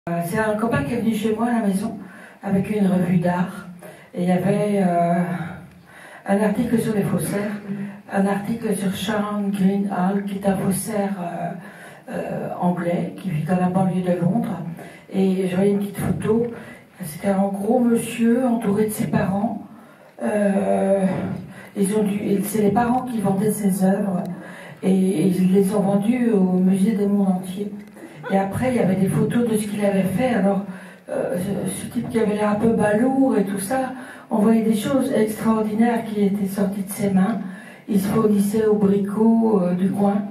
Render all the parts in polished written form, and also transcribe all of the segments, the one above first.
C'est un copain qui est venu chez moi à la maison avec une revue d'art et il y avait un article sur les faussaires, un article sur Sean Greenhalgh qui est un faussaire anglais qui vit dans la banlieue de Londres, et je voyais une petite photo. C'était un gros monsieur entouré de ses parents. C'est les parents qui vendaient ses œuvres et ils les ont vendues au musée du monde entier. Et après, il y avait des photos de ce qu'il avait fait. Alors, ce type qui avait l'air un peu balourd et tout ça, on voyait des choses extraordinaires qui étaient sorties de ses mains. Il se fournissait aux bricots du coin.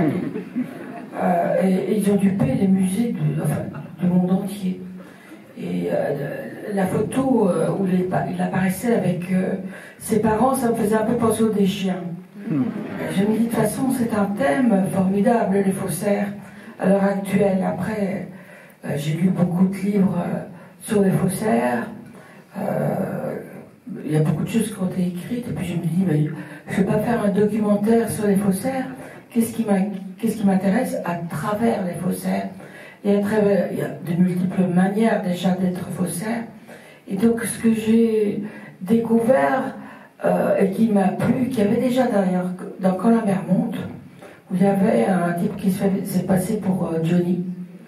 Et ils ont dû payer les musées du monde entier. Et la photo où il apparaissait avec ses parents, ça me faisait un peu penser aux des chiens. Je me dis, de toute façon, c'est un thème formidable, les faussaires, à l'heure actuelle. Après, j'ai lu beaucoup de livres sur les faussaires. Il y a beaucoup de choses qui ont été écrites. Et puis je me dis, mais je ne vais pas faire un documentaire sur les faussaires. Qu'est-ce qui m'intéresse à travers les faussaires? Et à travers, il y a de multiples manières déjà d'être faussaire. Et donc ce que j'ai découvert et qui m'a plu, qu'il y avait déjà d'ailleurs dans Quand la mer monte, où il y avait un type qui s'est passé pour Johnny.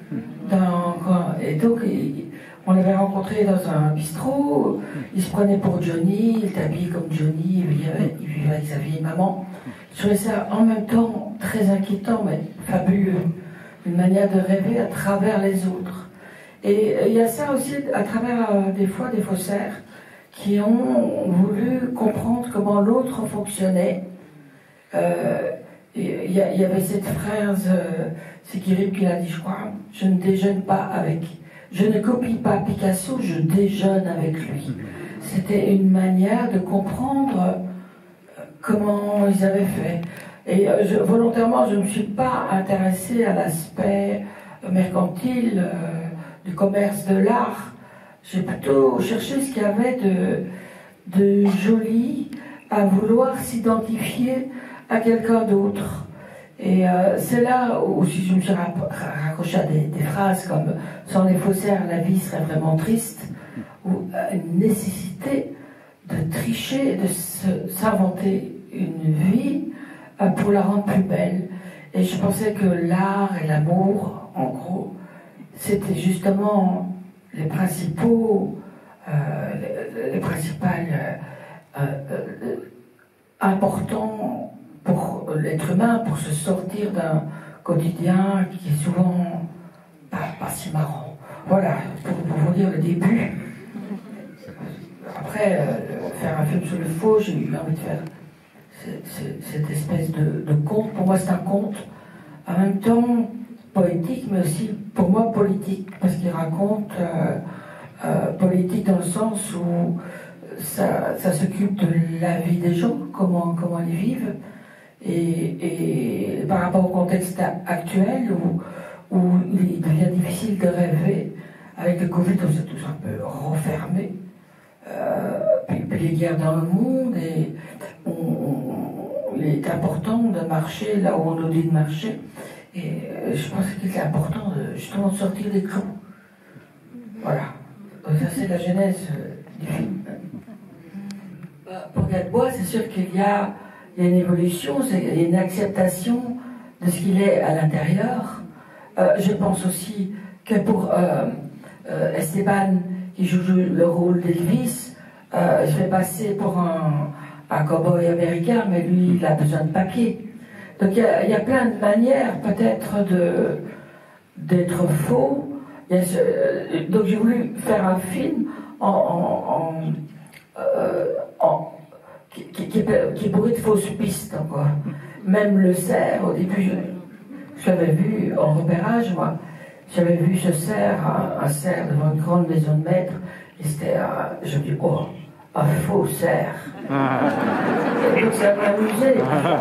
Et donc on l'avait rencontré dans un bistrot, il se prenait pour Johnny, il était habillé comme Johnny, il vivait avec sa vieille maman. Je trouvais ça en même temps très inquiétant, mais fabuleux. Une manière de rêver à travers les autres. Et il y a ça aussi à travers des fois des faussaires qui ont voulu comprendre comment l'autre fonctionnait. Il y avait cette phrase, c'est Guirib qui l'a dit, je crois, je ne déjeune pas avec, je ne copie pas Picasso, je déjeune avec lui. C'était une manière de comprendre comment ils avaient fait. Et volontairement, je ne me suis pas intéressée à l'aspect mercantile du commerce de l'art. J'ai plutôt cherché ce qu'il y avait de joli à vouloir s'identifier à quelqu'un d'autre. Et c'est là où si je me suis raccrochée à des phrases comme « sans les faussaires, la vie serait vraiment triste », ou une nécessité de tricher, de s'inventer une vie pour la rendre plus belle. Et je pensais que l'art et l'amour, en gros, c'était justement les principales importants pour l'être humain, pour se sortir d'un quotidien qui est souvent pas si marrant. Voilà, pour vous dire le début. Après, faire un film sur le faux, j'ai eu envie de faire cette espèce de conte. Pour moi, c'est un conte, en même temps poétique, mais aussi pour moi politique, parce qu'il raconte politique dans le sens où ça s'occupe de la vie des gens, comment ils vivent, et par rapport au contexte actuel où il devient difficile de rêver. Avec le Covid, on s'est tous un peu renfermés, puis les guerres dans le monde, et il est important de marcher là où on nous dit de marcher. Et je pense qu'il est important justement de sortir des clous. Voilà. Donc ça, c'est la genèse du film. Pour Gadebois, c'est sûr qu'il y a une évolution, il y a une acceptation de ce qu'il est à l'intérieur. Je pense aussi que pour Esteban, qui joue le rôle d'Elvis, je vais passer pour un cow-boy américain, mais lui, il a besoin de papier. Donc il y a plein de manières peut-être d'être faux. Donc j'ai voulu faire un film qui est bourré de fausses pistes encore. Même le cerf, au début, je l'avais vu en repérage, moi. J'avais vu ce cerf, un cerf devant une grande maison de maître, et c'était, je me dis, oh, un faux cerf. Et donc ça m'a amusé.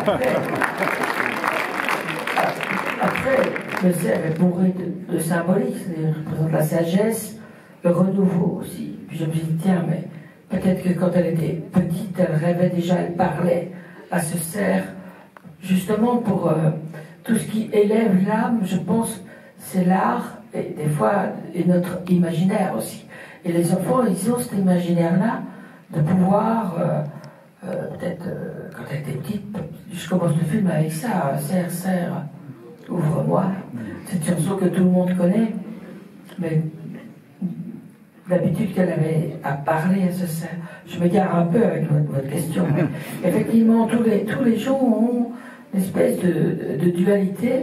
Après, le cerf est bourré de symbolique, il représente la sagesse, le renouveau aussi. Puis je me suis dit, tiens, mais peut-être que quand elle était petite, elle rêvait déjà, elle parlait à ce cerf, justement pour tout ce qui élève l'âme, je pense, c'est l'art et des fois, et notre imaginaire aussi. Et les enfants, ils ont cet imaginaire-là de pouvoir, peut-être, quand elle était petite, je commence le film avec ça, serre, serre, ouvre-moi. C'est une chanson que tout le monde connaît, mais l'habitude qu'elle avait à parler à ce serre. Je m'égare un peu avec votre question. Effectivement, tous les gens ont une espèce de dualité,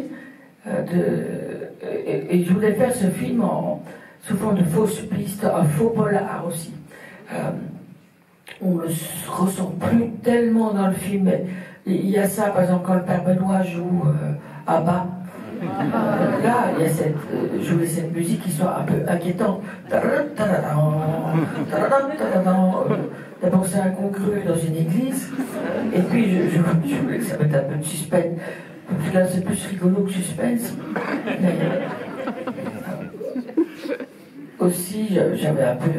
et je voulais faire ce film sous forme de fausses pistes, un faux polar aussi. On ne se ressent plus tellement dans le film. Il y a ça, par exemple, quand le père Benoît joue Abba. Là, il y a jouer cette musique qui soit un peu inquiétante. D'abord, c'est incongru dans une église. Et puis, je voulais que ça mette un peu de suspense. Parce que là, c'est plus rigolo que suspense. Mais, aussi, j'avais un peu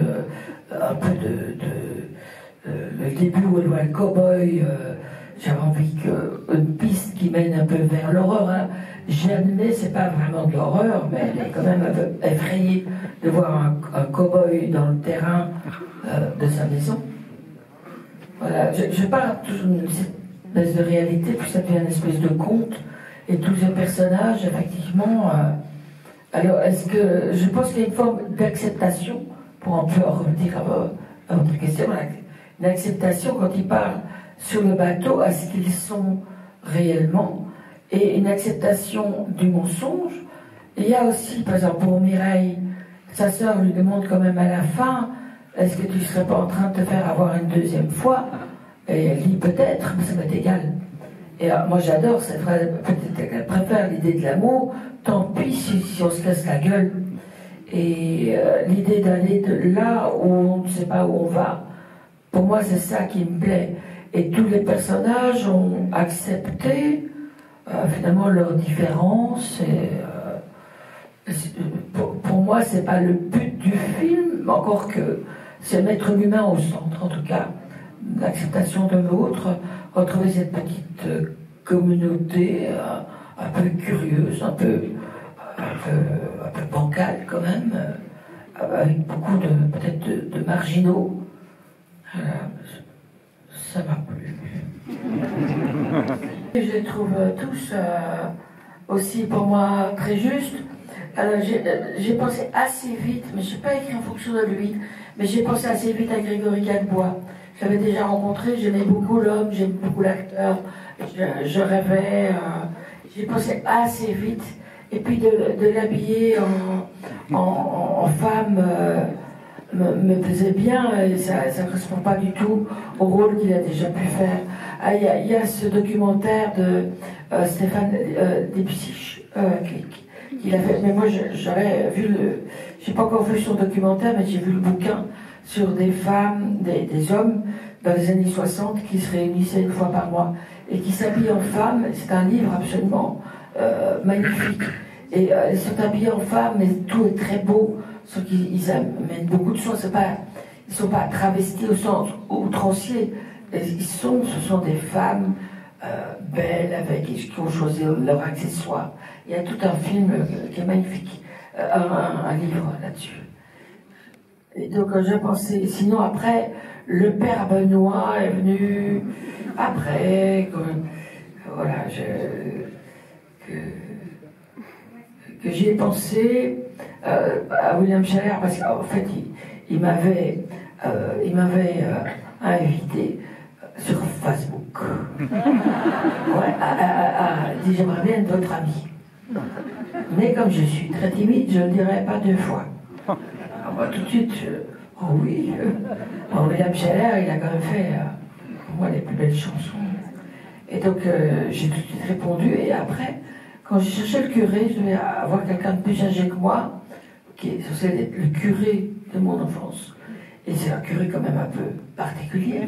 le début où elle voit le cow-boy. J'avais envie qu'une piste qui mène un peu vers l'horreur. Hein. Jeanne, c'est pas vraiment de l'horreur, mais elle est quand même un peu effrayée de voir un cow-boy dans le terrain de sa maison. Voilà, je parle d'une espèce de réalité, puis ça devient une espèce de conte, et tous ces personnages, effectivement. Alors, est-ce que je pense qu'il y a une forme d'acceptation, pour un peu en revenir à votre question, une acceptation quand ils parlent sur le bateau à ce qu'ils sont réellement, et une acceptation du mensonge. Et il y a aussi, par exemple, pour Mireille, sa sœur lui demande quand même à la fin, est-ce que tu ne serais pas en train de te faire avoir une deuxième fois? Et elle dit peut-être, mais ça m'est égal. Et moi j'adore cette phrase, peut-être qu'elle préfère l'idée de l'amour, tant pis si on se casse la gueule. Et l'idée d'aller de là où on ne sait pas où on va, pour moi c'est ça qui me plaît. Et tous les personnages ont accepté finalement leurs différences. Et, pour moi, c'est pas le but du film, encore que c'est mettre l'humain au centre, en tout cas, l'acceptation de l'autre, retrouver cette petite communauté un peu curieuse, un peu bancale quand même, avec beaucoup peut-être de marginaux. Ça m'a plu. Je les trouve tous aussi pour moi très justes. Alors j'ai pensé assez vite, mais je n'ai pas écrit en fonction de lui, mais j'ai pensé assez vite à Grégory Gadebois. Je l'avais déjà rencontré, j'aimais beaucoup l'homme, j'aime beaucoup l'acteur, je rêvais, j'ai pensé assez vite, et puis de l'habiller en femme me plaisait bien, et ça ne correspond pas du tout au rôle qu'il a déjà pu faire. Il y a ce documentaire de Stéphane Debussy qu'il a fait, mais moi j'avais vu j'ai pas encore vu son documentaire, mais j'ai vu le bouquin sur des femmes, des hommes dans les années 60 qui se réunissaient une fois par mois et qui s'habillent en femmes. C'est un livre absolument magnifique. Et ils sont habillés en femmes, mais tout est très beau. Sauf qu'ils amènent beaucoup de choses. Ils ne sont pas travestis au sens outrancier. Ce sont des femmes belles, qui ont choisi leurs accessoires. Il y a tout un film qui est magnifique, un livre là-dessus. Et donc j'ai pensé, sinon après, le père Benoît est venu après, voilà, que j'y ai pensé à William Scheller, parce qu'en fait, il m'avait invité sur Facebook. Ouais, il dit j'aimerais bien être votre ami. Mais comme je suis très timide, je ne le dirai pas deux fois. Alors moi, tout de suite, oh oui. William Scheller, il a quand même fait, pour moi, les plus belles chansons. Et donc, j'ai tout de suite répondu. Et après, quand j'ai cherché le curé, je devais avoir quelqu'un de plus âgé que moi, qui est censé être le curé de mon enfance. Et c'est un curé quand même un peu particulier.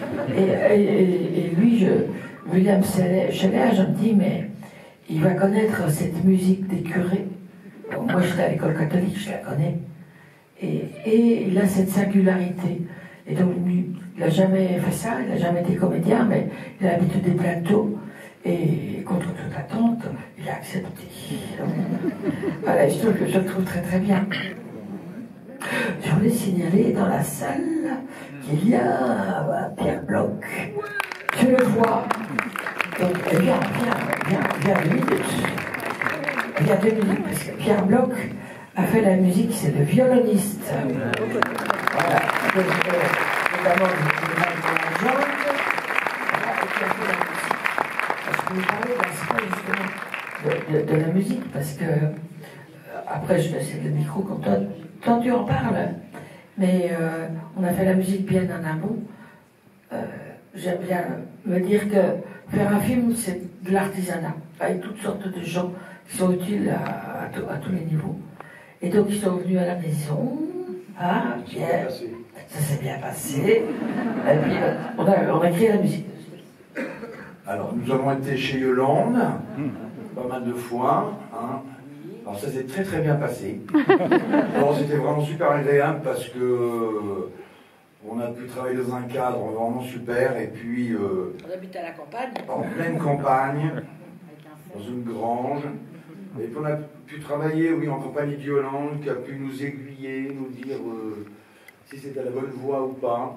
Et lui, William Scheller, je me dis, mais il va connaître cette musique des curés. Bon, moi, j'étais à l'école catholique, je la connais. Et il a cette singularité. Et donc, il n'a jamais fait ça, il n'a jamais été comédien, mais il a l'habitude des plateaux. Et contre toute attente, il a accepté. Voilà, je le trouve très très bien. Je voulais signaler dans la salle qu'il y a Pierre Bloch. Je le vois. Donc, viens 2 minutes. Viens 2 minutes, parce que Pierre Bloch a fait la musique, c'est le violoniste. Voilà. Donc, notamment du mal de la jambe. Voilà, et qui a fait la musique. Je voulais parler d'un peu justement de la musique, parce que après je laisse le micro comme toi tu en parles, mais on a fait la musique bien en amont. J'aime bien me dire que faire un film, c'est de l'artisanat, avec toutes sortes de gens qui sont utiles à tous les niveaux. Et donc ils sont venus à la maison, hein, Pierre, ça s'est bien passé, et puis on a créé la musique. Alors nous avons été chez Yolande, pas mal de fois, hein. Alors ça s'est très très bien passé. Alors c'était vraiment super agréable parce que on a pu travailler dans un cadre vraiment super et puis On habite à la campagne. en pleine campagne, dans une grange. Et puis on a pu travailler, oui, en compagnie de Yolande qui a pu nous aiguiller, nous dire si c'était la bonne voie ou pas.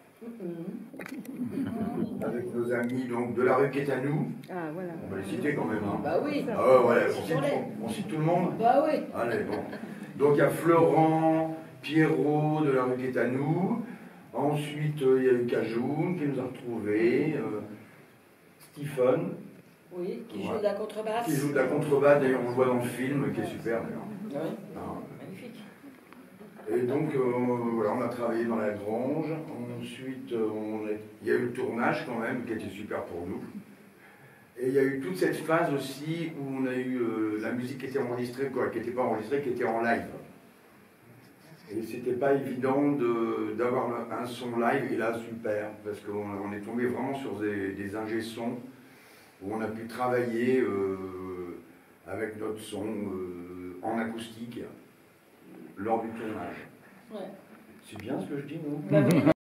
Avec nos amis donc de la rue qui est à nous. Ah, voilà. On va les citer quand même. Hein. Bah oui. Ah ouais, on cite tout le monde. Bah oui. Allez, bon. Donc il y a Florent, Pierrot de la rue qui est à nous. Ensuite, il y a eu Cajoun qui nous a retrouvés. Stephen. Oui, qui joue de la contrebasse. Qui joue de la contrebasse, d'ailleurs on le voit dans le film, qui est super d'ailleurs. Oui. Ah. Magnifique. Et donc voilà, on a travaillé dans la grange. Ensuite, il y a eu le tournage quand même, qui était super pour nous. Et il y a eu toute cette phase aussi où on a eu la musique qui était enregistrée, quoi, qui n'était pas enregistrée, qui était en live. Et c'était pas évident d'avoir un son live, et là super, parce qu'on est tombé vraiment sur des ingé-sons où on a pu travailler avec notre son en acoustique lors du tournage. Ouais. C'est bien ce que je dis, non? Bah oui.